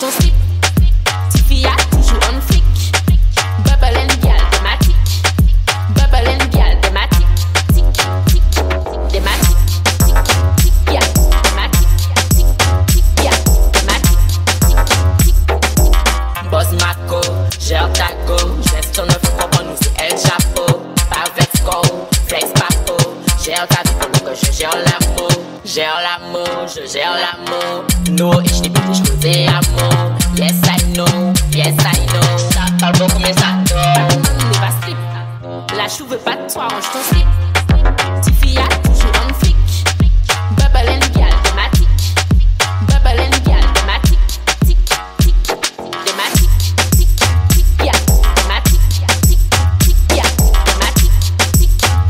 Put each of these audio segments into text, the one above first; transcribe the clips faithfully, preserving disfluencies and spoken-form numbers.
ton slip. Tiffy a toujours un flic. Bubble and gal, thématique. Bubble and gal, thématique. Tic, tic, thématique. Tic, tic, ya, thématique. Tic, tic, ya, thématique. Tic, tic. Boss Mako, gère ta go. Geste ton œuf pour nous, c'est El Chapeau. Pas vex go, flex papo. Gère ta vie pendant que je gère l'amour. Gère l'amour, je gère l'amour. No, ich liebe dich, nur sehr amour. Yes, I know, yes, I know. Ça parle beaucoup, mais ça dort. Ne va slip. La chou veut pas de toi, range ton slip. Tiffy a toujours un flic. Bubble and gal, thématique. Bubble and gal, thématique. Tic, tic, thématique. Tic, tic, ya, thématique. Tic, tic, ya, thématique. Tic,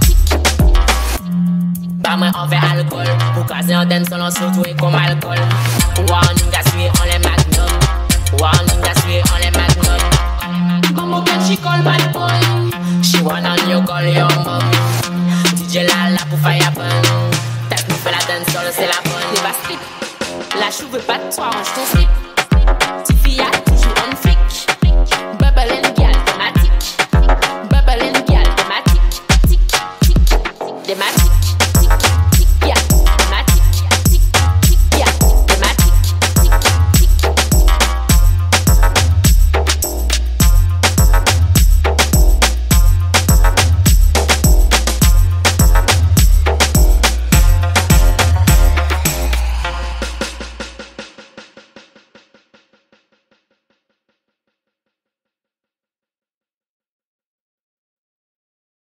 tic. Pas moins en verre alcool. Pour caser en dance, on surtout et comme alcool. Warning, gassué, on les magnum. Warning, gassué, on les magnum. Comme aucun she call bad boy. She wanna you call your mom. D J Lala pour fire burn. T'as nous fait la dance, c'est la bonne. Ne va slip. La chou veut pas de toi, range ton slip.